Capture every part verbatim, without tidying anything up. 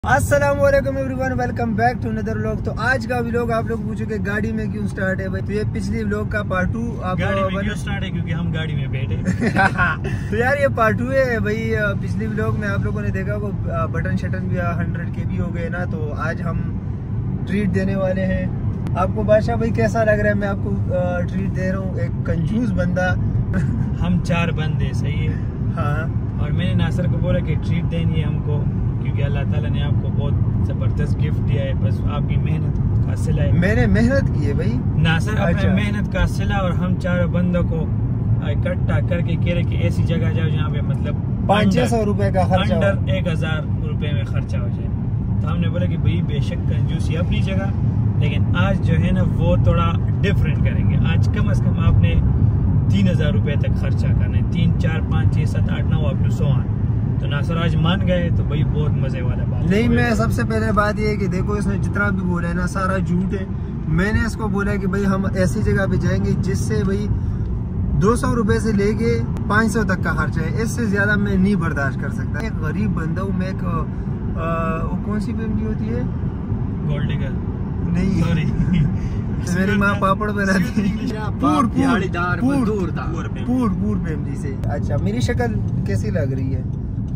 अस्सलामुअलैकुम everyone, welcome back to another vlog. तो आज का व्लॉग आप लोग पूछोगे गाड़ी में क्यों स्टार्ट है भाई, तो ये पिछली व्लॉग का पार्ट टू। आप गाड़ी में क्यों स्टार्ट है क्योंकि हम गाड़ी में बैठे। तो यार ये पार्ट टू है भाई। पिछली व्लॉग में आप लोगों ने देखा वो बटन शटन भी हंड्रेड के भी हो गए ना, तो आज हम ट्रीट देने वाले हैं आपको। बादशाह भाई कैसा लग रहा है? मैं आपको ट्रीट दे रहा हूँ, एक कंजूस बंदा। हम चार बंदे, सही है। हाँ, और मैंने नासर को बोला कि ट्रीट देनी है हमको, क्योंकि अल्लाह ताला ने आपको बहुत जबरदस्त गिफ्ट दिया है। बस आपकी मेहनत का सिला है। मैंने मेहनत की है भाई नासर अपने अच्छा। मेहनत का सिला, और हम चारों बंदों को इकट्ठा करके कह रहे कि ऐसी जगह जाओ जहाँ पे मतलब पाँच छह सौ रुपए का खर्चा हो। अंडर एक हजार रुपए में खर्चा हो जाए। तो हमने बोला कि भाई बेशक कंजूसी अपनी जगह, लेकिन आज जो है ना वो थोड़ा डिफरेंट करेंगे। आज कम अज कम आपने तीन हजार रुपए तक खर्चा करना है। तीन चार पाँच छः सात आठ नौ अप टू सौ आठ। तो नासर आज मान गए, तो भाई बहुत मजे वाला बात नहीं। मैं सबसे पहले बात ये है कि देखो, इसने जितना भी बोला है ना सारा झूठ है। मैंने इसको बोला कि भाई हम ऐसी जगह पे जाएंगे जिससे भाई दो सौ रुपए से लेके पाँच सौ तक का खर्चा है। इससे ज्यादा मैं नहीं बर्दाश्त कर सकता। एक गरीब बंदा हूँ मैं। एक वो कौन सी फैमिली होती है? गोल्ड डिगर नहीं, सॉरी मेरी माँ पापड़ बनाती है। पूर पूर पूर पूर फैमिली से। अच्छा, मेरी शक्ल कैसी लग रही है?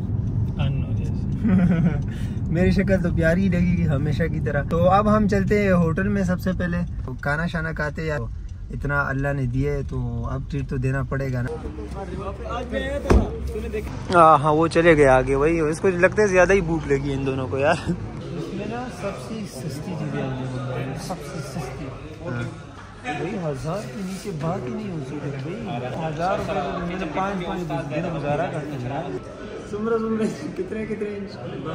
मेरी शक्ल तो प्यारी लगेगी हमेशा की तरह। तो अब हम चलते हैं होटल में। सबसे पहले खाना शाना खाते यार, इतना अल्लाह ने दिए है तो अब ट्रीट तो देना पड़ेगा ना। हाँ हाँ, वो चले गए आगे भाई। इसको लगता है ज्यादा ही भूख लगी इन दोनों को यार। इसमें ना सबसे सस्ती चीजें, सबसे सस्ती भाई हजार के नीचे बात ही नहीं हो सकती भाई। हजार रुपये मैंने पाँच पाँच दिन गुजारा करते हैं। सुमरा सुमरा कितने कितने इंच?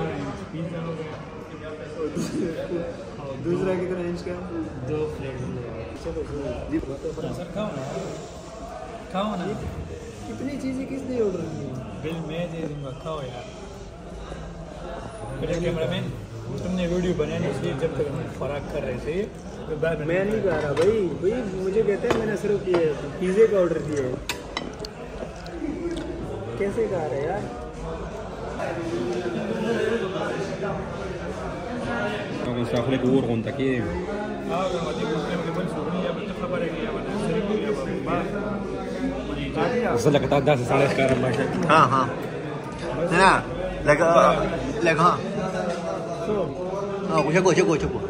दूसरा कितना इंच का? दो प्लेट खाओ ना। कितनी चीजें किसने ऑर्डर की? बिल मैं दे दूंगा, खाओ यार। मेरे कैमरामैन, तुमने वीडियो बनानी इसलिए जब तक हम फराक कर रहे थे। तो मैं नहीं कह रहा भाई। भाई मुझे कहते हैं मैंने सिर्फ ये पिज़्ज़े का ऑर्डर किया है। कैसे कह रहे यार? हाँ हाँ ना लगा लगा हाँ कुछ कुछ कुछ कुछ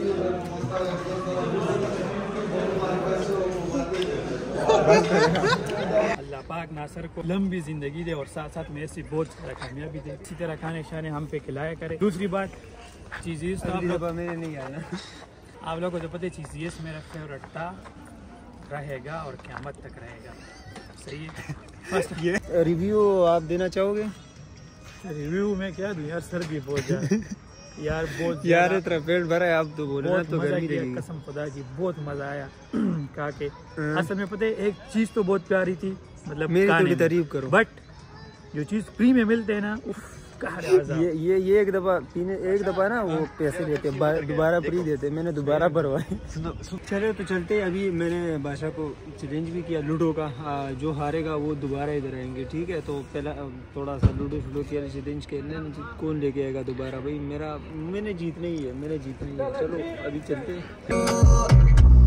अल्लाह पाक नासर को लंबी जिंदगी दे और साथ साथ में ऐसी बहुत सारा कामयाबी दे। इसी तरह खाने शाने हम पे खिलाया करे। दूसरी बात चीज़ तो आप लोग मैंने नहीं आया ना। आप लोगों को तो पता है चीज़ ये मेरा फेवरेट था, रहेगा और क़यामत तक रहेगा। सही है। फर्स्ट ये रिव्यू आप देना चाहोगे? रिव्यू में क्या दूं यार, सर्दी बहुत ज्यादा यार, बहुत यार इतना पेट भरा है। आप तो बोल रहे हैं तो गर्मी लगी। कसम खुदा की बहुत मजा आया कहा के। असल में पता है एक चीज तो बहुत प्यारी थी, मतलब मेरी तो तारीफ करो, बट जो चीज फ्री में मिलते हैं ना, उफ, ये ये ये एक दफा पीने, एक दफा ना वो पैसे देते, दोबारा फ्री देते। मैंने दोबारा भरवाए। चले तो चलते। अभी मैंने बादशाह को चैलेंज भी किया लूडो का। जो हारेगा वो दोबारा इधर आएंगे, ठीक है? तो पहला थोड़ा सा लूडो शूडो किया, चैलेंज खेलने। कौन लेके आएगा दोबारा भाई? मेरा मैंने जीतना ही है, मैंने जीतना ही है। चलो अभी चलते हैं।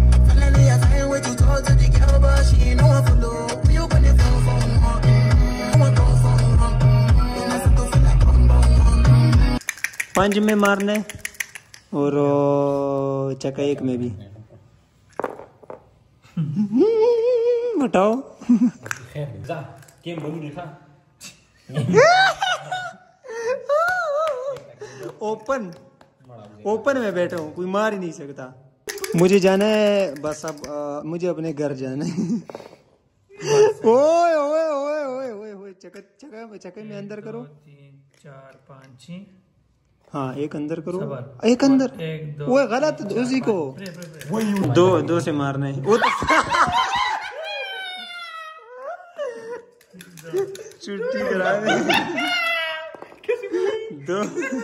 पंज में मारने और चक्का एक में भी हटाओ। ओपन ओपन में बैठा हूँ, कोई मार ही नहीं सकता। मुझे जाना है बस। अब आ, मुझे अपने घर जाना है। ओए ओए ओए ओए ओए ओए चक्का चक्का चक्के में अंदर करो। तीन चार पाँच छः। हाँ एक अंदर करो, एक अंदर। वो गलत उसी को दो दो से मारना है। वो छुट्टी करा दो।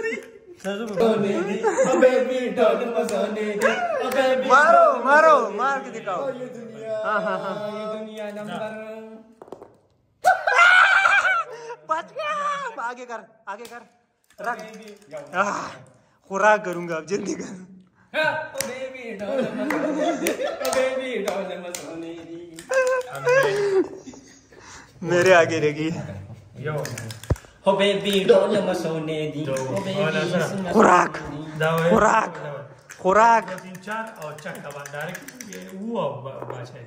मारो मारो मार के दिखाओ। हाँ हाँ हाँ ये दुनिया नंबर बच गया। आगे कर आगे कर खुराक करूंगा अब जिंदगी का। मेरे आगे रहेगी हो बेबी डोल मसोने दी खुराक खुराक खुराक तीन चार और चक्का बंद डायरेक्ट ये वो बात है।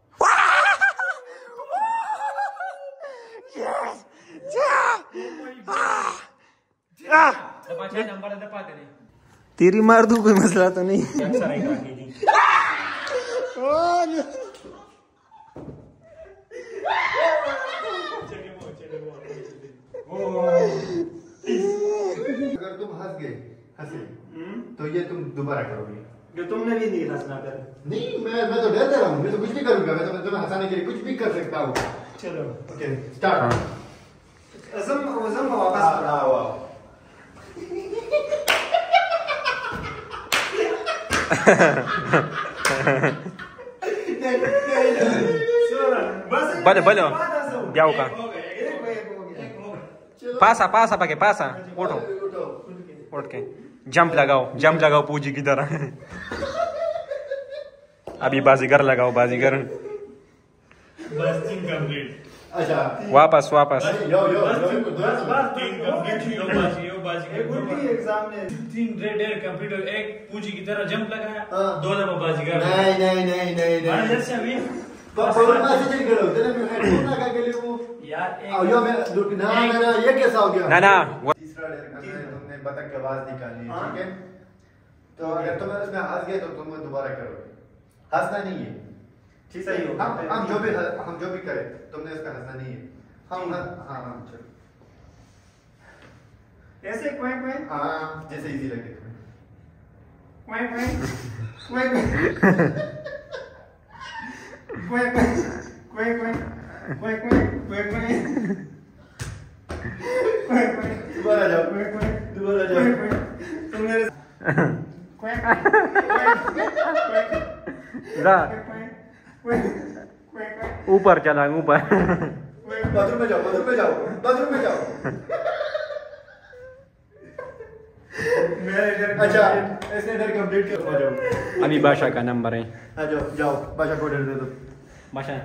तेरी मार दूं कोई मसला तो नहीं। अगर तुम हंस गए हंसे तो ये तुम दोबारा करोगे। जो तुमने भी नहीं हंसना कर। नहीं मैं मैं तो डरता रहा हूँ, मैं तो कुछ भी करूंगा, मैं तो तुम्हें हंसाने के लिए कुछ भी कर सकता हूँ। चलो ओके स्टार्ट। अज़म अज़म वापस आओ आओ। Bale, bale. Jauh kan? Pasa, pasa pakai pasa. Uठो, उठ के जंप लगाओ, जंप लगाओ पूजी की तरह। अभी बाजीगर लगाओ, बाजीगर। अच्छा वापस वापस। यो यो तीन रेड एयर कंप्लीट, एक पूजी की तरह जंप लगाया, दो दफा बाजीगर। नहीं नहीं नहीं नहीं नहीं यार यो मैं ना ना ये कैसा हो गया? ना ना तीसरा डेयर करना है, तुमने बतख की आवाज निकालनी है, ठीक है? तो अगर तुम इसमें हंस गए तो तुम दोबारा करोगे, हंसना नहीं है, ठीक है? हम हम जो भी हम जो भी करें तुमने इसमें हंसना नहीं है। हम हाँ हाँ चलो ऐसे क्वैक क्वैक हाँ जैसे इजी लगे तुम्हें। Quack quack quack quack quack quack quack quack दोबारा जाओ दोबारा जाओ तुम मेरे ऊपर चला ऊपर। बाथरूम में जाओ बाथरूम में जाओ बाथरूम में जाओ। अच्छा इसने डर कंप्लीट कर जाओ। अभी बादशाह का नंबर है। आ जाओ जाओ बादशाह को डर दे दो। बादशाह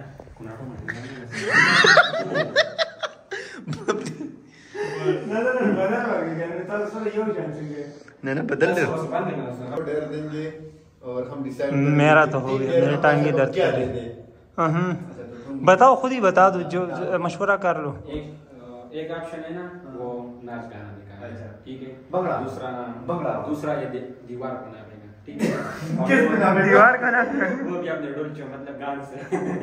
ना ना बदल दे डर देंगे और हम डिसाइड मेरा तो हो गया, मेरी टांगे दर्द कर रही है। बताओ खुद ही बता दो, जो मशवरा कर लो। एक एक ऑप्शन है ना वो नाच गाना दिखाना, ठीक है? बंगड़ा दूसरा बंगड़ा दूसरा ये दीवार को नापेगा, ठीक है? दीवार का ना वो भी आपने डोलचो मतलब गान से।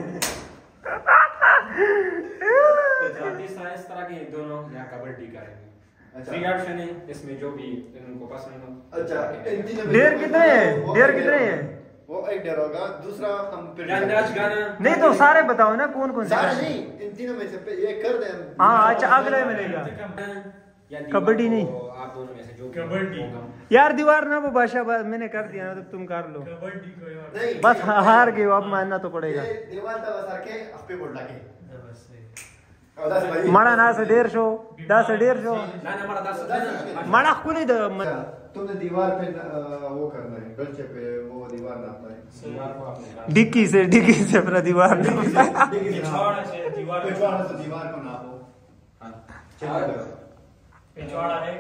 तीसरा इस तरह के दोनों यहाँ कबड्डी करेंगे। थ्री ऑप्शन है, इसमें जो भी उनको पसंद हो। अच्छा डेढ़ कितने हैं? डेढ़ कितने हैं? वो एक डेढ़ होगा, दूसरा हम फिर नाच गाना नहीं तो सारे बताओ ना कौन कौन से। सारे नहीं इन तीनों में से ये कर दे। हाँ अच्छा अगले मिलेगा। कबड्डी नहीं, आप दोनों में से जो कबड्डी यार दीवार ना वो बादशाह मैंने कर दिया ना, तो तुम कर लो। कबड्डी को यार नहीं बस हार गए, अब मानना तो पड़ेगा। ये दीवार का बस आके आप पे बोल लगे बस है। और दस भाई मड़ा ना से डेढ़ सौ दस डेढ़ सौ ना ना हमारा दस मड़ा खुद ही दो- तुमने दीवार पे न- वो करना है, गलचे पे वो दीवार नापना है। दीवार को आपने डिक्की से डिक्की से अपना दीवार डिग्गी से- डिग्गी से पिछवाड़ा से दीवार को- पिछवाड़ा से दीवार को नापो। हाँ चलो करो। पिछवाड़ा एक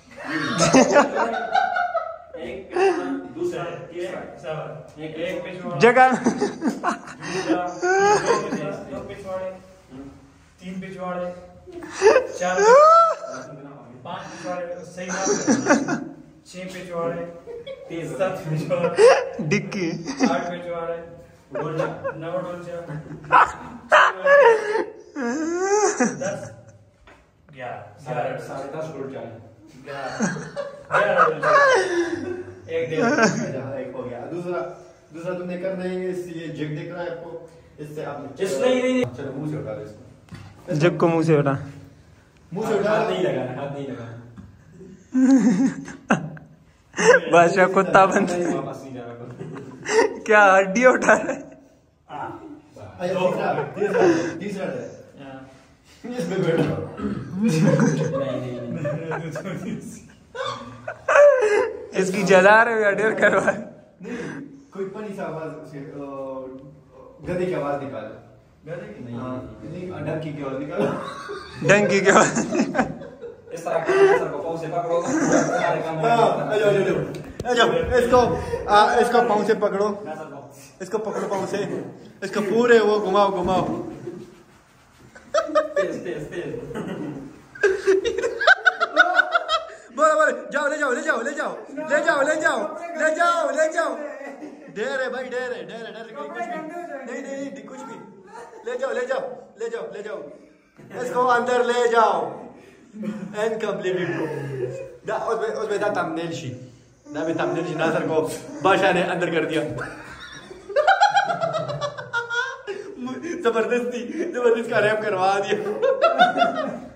एक दूसरा तीसरा सब एक एक पिछवाड़ा जगह दूसरा दो पिछवाड़े तीन पिछवाड़े चार पांच पिछवाड़े सही नाम छह पिछवाड़े सात पिछवाड़े डिक्की आठ पिछवाड़े नौ डोलचा दस ग्यारह साढ़े साढ़े दस रोड जाए ग्यारह डोलचा एक डेढ़ अच्छा, एक हो गया। दूसरा दूसरा तुमने करना है, इस ये जग दिख रहा है आपको, इससे आपने इस नहीं नहीं चलो मुंह से उठा लो इसको। जग को मुंह से उठा। मुंह से उठा हाथ लो। नहीं लगाना, हाथ नहीं लगाना। बादशाह कुत्ता बन वापस नहीं जाना कोई। क्या हड्डी उठा रहा है? अच्छा, तीसरा तीसरा तीसरा है। इसमें बैठो। इसकी जला रहे हो या डेर करवा? नहीं कोई फनी सा आवाज से गधे की आवाज निकालो। गधे की नहीं, नहीं डंकी की आवाज निकालो। डंकी की आवाज। इस तरह के सर को पाँव से पकड़ो, सारे काम हो जाएंगे। आ जाओ जाओ जाओ, इसको आ, इसको पाँव से पकड़ो, ना सर को। इसको पकड़ो पाँव से, इसको पूरे वो घुमाओ घुमाओ। तेज तेज तेज। बोलो बोलो, जाओ ले जाओ ले जाओ ले जाओ ले जाओ ले जाओ ले जाओ ले जाओ। ढेर है भाई, ढेर है, ढेर है, ढेर है, कुछ भी नहीं नहीं नहीं कुछ भी। ले जाओ ले जाओ ले जाओ ले जाओ, इसको अंदर ले जाओ। इनकम्प्लीट को दा उसमें उसमें दा थंबनेल शी ना भी थंबनेल शी नासर को बादशाह ने अंदर कर दिया। जबरदस्ती जबरदस्ती का रैप करवा दिया।